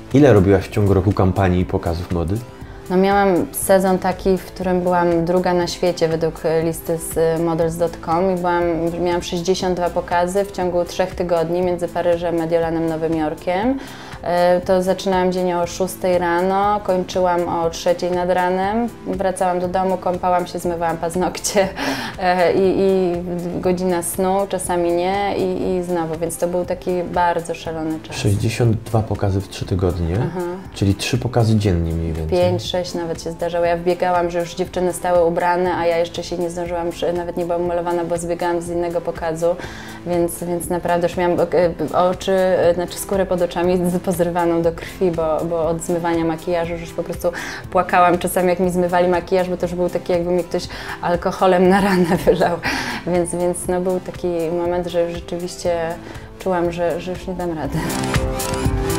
Ile robiłaś w ciągu roku kampanii i pokazów mody? No miałam sezon taki, w którym byłam druga na świecie według listy z models.com i miałam 62 pokazy w ciągu 3 tygodni między Paryżem, Mediolanem, Nowym Jorkiem. To zaczynałam dzień o 6 rano, kończyłam o 3 nad ranem, wracałam do domu, kąpałam się, zmywałam paznokcie i godzina snu, czasami nie i znowu, więc to był taki bardzo szalony czas. 62 pokazy w 3 tygodnie, czyli 3 pokazy dziennie mniej więcej. 5, 6 nawet się zdarzało. Ja wbiegałam, że już dziewczyny stały ubrane, a ja jeszcze się nie zdążyłam, nawet nie byłam umalowana, bo zbiegałam z innego pokazu, więc naprawdę już miałam oczy, znaczy skórę pod oczami pozrywaną do krwi, bo od zmywania makijażu już po prostu płakałam czasami, jak mi zmywali makijaż, bo to już był taki, jakby mi ktoś alkoholem na ranę wylał, więc no, był taki moment, że rzeczywiście czułam, że już nie dam rady.